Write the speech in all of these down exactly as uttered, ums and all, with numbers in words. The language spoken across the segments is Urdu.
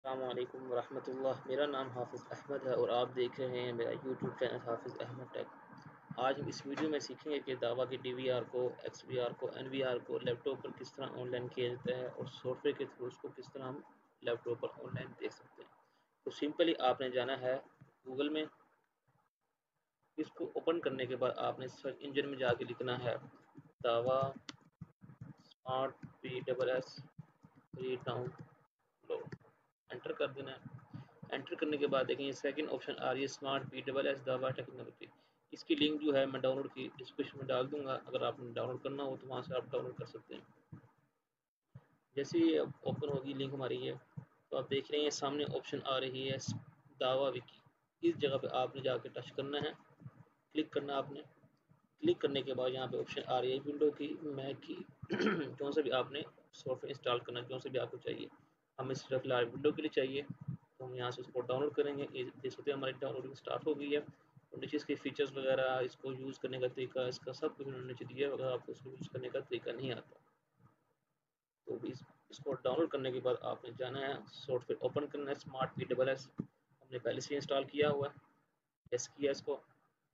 السلام علیکم ورحمۃ اللہ، میرا نام حافظ احمد ہے اور آپ دیکھ رہے ہیں میرا یوٹیوب چینل حافظ احمد ٹیک۔ آج ہم اس ویڈیو میں سیکھیں گے کہ دعویٰ کی ڈی وی آر کو، ایکس وی آر کو، این وی آر کو لیپ ٹاپ پر کس طرح آن لائن کیا جاتا ہے اور سافٹ ویئر کے تھرو اس کو کس طرح ہم لیپ ٹاپ پر آن لائن دیکھ سکتے ہیں۔ تو سمپلی آپ نے جانا ہے گوگل میں، اس کو اوپن کرنے کے بعد آپ نے سرچ انجن میں جا کے لکھنا ہے Dahua smart P double S read download, enter کر دینا ہے۔ انٹر کرنے کے بعد دیکھیں یہ سیکنڈ آپشن آ رہی ہے smart P double S Dahua technology. اس کی لنک جو ہے میں ڈاؤن لوڈ کی ڈسکرپشن میں ڈال دوں گا، اگر آپ نے ڈاؤن لوڈ کرنا ہو تو وہاں سے آپ ڈاؤن لوڈ کر سکتے ہیں۔ جیسے ہی اوپن ہوگی لنک ہماری ہے تو آپ دیکھ رہے ہیں سامنے آپشن آ رہی ہے دعویٰ وکی، اس جگہ پہ آپ نے جا کے ٹچ کرنا ہے، کلک کرنا آپ نے۔ کلک کرنے کے بعد یہاں پہ آپشن آ رہی ہے ونڈو کی، میک کی، جو سے بھی آپ نے سافٹ ویئر انسٹال کرنا ہے، جو سے بھی آپ کو چاہیے۔ ہمیں صرف فی الحال ونڈو کے لیے چاہیے تو ہم یہاں سے اس کو ڈاؤن لوڈ کریں گے۔ دیکھ سکتے ہیں ہماری ڈاؤن لوڈنگ اسٹارٹ ہو گئی ہے اور نیچے اس کے فیچرز وغیرہ، اس کو یوز کرنے کا طریقہ، اس کا سب کچھ انہوں نے نیچے دیا ہے۔ اگر آپ کو اس کو یوز کرنے کا طریقہ نہیں آتا تو بھی اس کو ڈاؤن لوڈ کرنے کے بعد آپ نے جانا ہے سافٹ ویئر اوپن کرنا ہے اسمارٹ پی ڈبل ایس، ہم نے پہلے سے انسٹال کیا ہوا ہے، یس کیا اس کو۔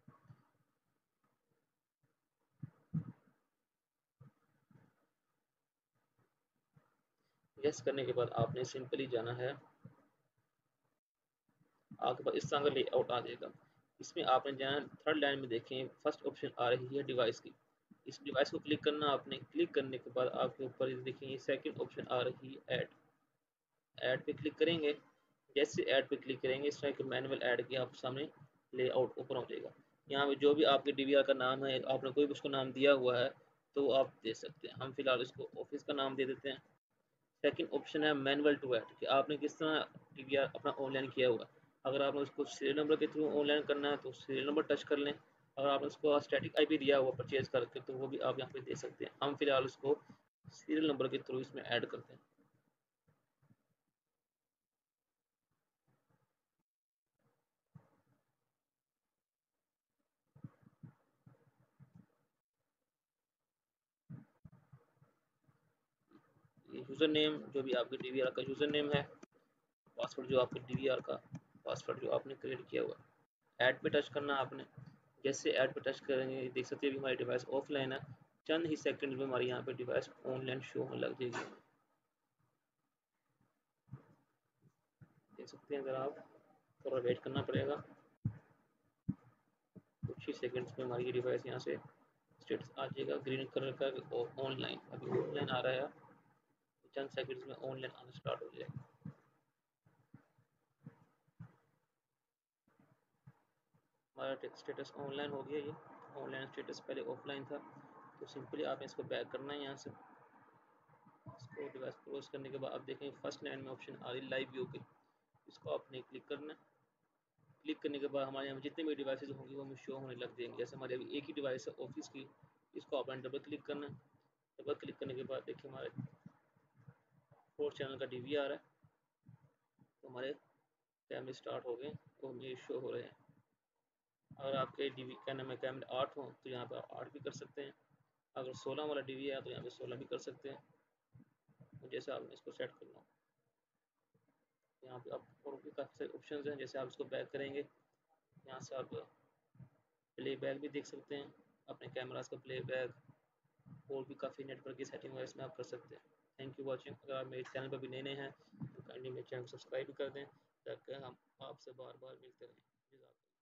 یس کرنے کے بعد آپ نے سمپلی جانا ہے، آپ کے پاس اس طرح کا لے آؤٹ آ جائے گا۔ اس میں آپ نے جانا تھرڈ لائن میں دیکھیں فرسٹ آپشن آ رہی ہے ڈیوائس کی، اس ڈیوائس کو کلک کرنا آپ نے۔ کلک کرنے کے بعد آپ کے اوپر دیکھیں یہ سیکنڈ آپشن آ رہی ہے ایڈ، ایڈ پہ کلک کریں گے۔ جیسے ایڈ پہ کلک کریں گے اس طرح کے مینول ایڈ کے آپ سامنے لے آؤٹ اوپن ہو جائے گا۔ یہاں پہ جو بھی آپ کے ڈی وی آر کا نام ہے، آپ نے کوئی بھی اس کو نام دیا ہوا ہے تو آپ دے سکتے ہیں۔ ہم فی الحال اس کو آفس کا نام دے دیتے ہیں۔ سیکنڈ آپشن ہے مینول ٹو ایڈ، کہ آپ نے کس طرح ڈی وی آر اپنا آن لائن کیا ہوا۔ اگر آپ نے اس کو سیریل نمبر کے تھرو آن لائن کرنا ہے تو سیریل نمبر ٹچ کر لیں، اگر آپ نے اس کو اسٹیٹک آئی پی دیا ہوا پرچیز کر کے تو وہ بھی آپ یہاں پہ دے سکتے ہیں۔ ہم فی الحال اس کو سیریل نمبر کے تھرو اس میں ایڈ کرتے ہیں۔ یہ یوزر نیم جو بھی آپ کے ڈی وی آر کا یوزر نیم ہے، پاسورڈ جو آپ کے ڈی وی آر کا پاسورڈ جو آپ نے کریٹ کیا ہوا، ایڈ پہ ٹچ کرنا آپ نے۔ جیسے ایڈ پہ ٹچ کریں گے دیکھ سکتے ہیں ہماری ڈیوائس آف لائن ہے، چند ہی سیکنڈ میں ہماری یہاں پہ ڈیوائس آن لائن شو ہونے لگ جائے گی۔ دیکھ سکتے ہیں اگر آپ تھوڑا ویٹ کرنا پڑے گا، کچھ ہی سیکنڈس میں ہماری ڈیوائس یہاں سے اسٹیٹس آ جائے گا گرین کلر کا آن لائن، ابھی آن لائن آ رہا ہے، چند سیکنڈس میں آن لائن آنا اسٹارٹ ہو جائے گا۔ ہمارا اسٹیٹس آن لائن ہو گیا، یہ آن لائن اسٹیٹس پہلے آف لائن تھا تو سمپلی آپ نے اس کو بیک کرنا ہے یہاں سے۔ اس کو ڈیوائس کلوز کرنے کے بعد آپ دیکھیں فرسٹ لائن میں آپشن آ رہی ہے لائیو ویو کی، اس کو آپ نے کلک کرنا ہے۔ کلک کرنے کے بعد ہمارے یہاں جتنے بھی ڈیوائسز ہوں گی وہ ہمیں شو ہونے لگ جائیں گے۔ جیسے ہمارے ابھی ایک ہی ڈیوائس ہے آفس کی، اس کو آپ نے ڈبل کلک کرنا ہے۔ ڈبل کلک کرنے کے بعد دیکھیں ہمارے فورتھ چینل کا ڈی وی آر ہے تو ہمارے کیمرے اسٹارٹ ہو گئے وہ ہمیں شو ہو رہے ہیں۔ اگر آپ کے ڈی وی کا نام ہے کیمرے آٹھ ہوں تو یہاں پہ آپ آٹھ بھی کر سکتے ہیں، اگر سولہ والا ڈی وی ہے تو یہاں پہ سولہ بھی کر سکتے ہیں، جیسے آپ نے اس کو سیٹ کرنا ہو۔ یہاں پہ آپ اور بھی کافی سارے آپشنز ہیں، جیسے آپ اس کو بیک کریں گے یہاں سے آپ پلے بیک بھی دیکھ سکتے ہیں، اپنے کیمراز کا پلے بیک، اور بھی کافی نیٹ ورک کی سیٹنگ ہے اس میں آپ کر سکتے ہیں۔ Thank you watching. اگر آپ میرے چینل پر بھی نئے نئے ہیں تو کائنڈلی میرے چینل کو سبسکرائب بھی کر دیں تاکہ ہم آپ سے بار بار ملتے رہیں۔